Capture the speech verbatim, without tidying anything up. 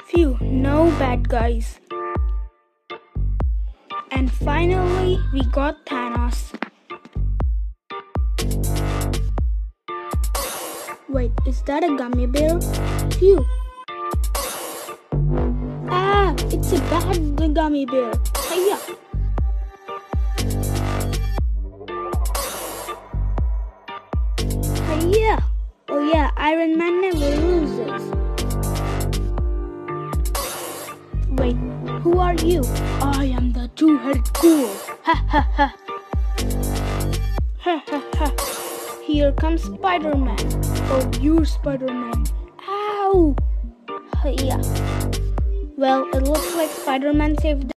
Phew, no bad guys. And finally, we got Thanos. Wait, is that a gummy bear? Phew. Ah, it's a bad gummy bear. Hiya. Hiya. Oh yeah, Iron Man never loses. Wait, who are you? I am the two-headed ghoul. Ha ha ha. Ha ha ha. Here comes Spider-Man. Oh, you're Spider-Man. Ow! Yeah. Well, it looks like Spider-Man saved